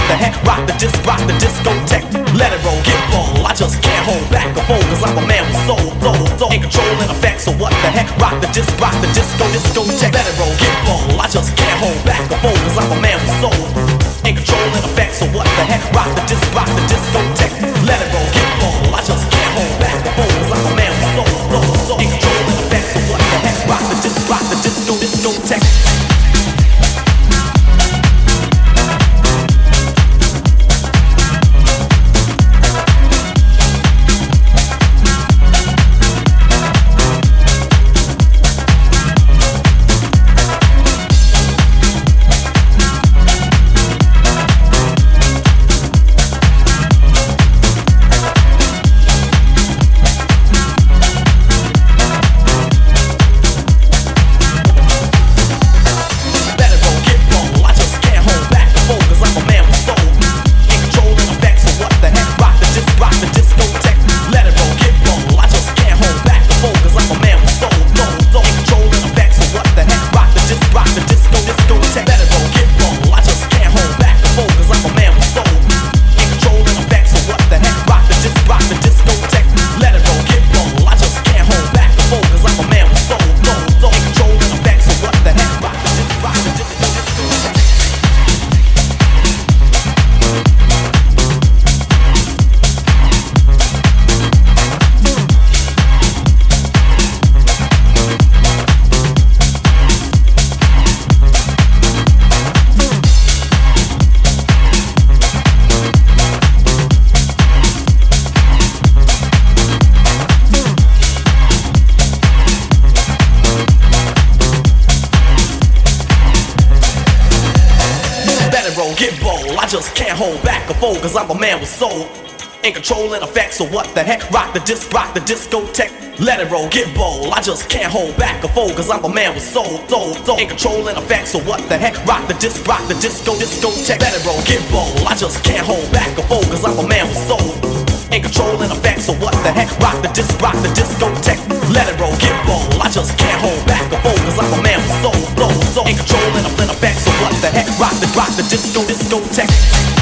the heck? Rock the discotheque. Let it roll, get bold. I just can't hold back or fold, cause I'm a man with soul. Ain't controlling effects, so what the heck? Rock the discotheque. Let it roll, get bold. I just can't hold back or fold, cause I'm a man with soul. Ain't controlling effects, so what the heck? Rock the discotheque. Let it roll, get bold. I just can't hold back or fold, cause I'm a man with soul. Ain't controlling effects, so what the heck? Rock the discotheque. Get bold, I just can't hold back or fold, cause I'm a man with soul. Ain't controlling effects, so what the heck? Rock the discotheque. Let it roll, get bold. I just can't hold back or fold, cause I'm a man with soul. Ain't controlling effects, so what the heck? Rock the discotheque. Let it roll, get bold. I just can't hold back or fold, cause I'm a man with soul. Ain't controlling effects, so what the heck? Rock the discotheque. Let it roll, get bold. I just can't hold back or fold, cause I'm a man with soul. Ain't controlling effects, so what the heck? Rock the discotheque.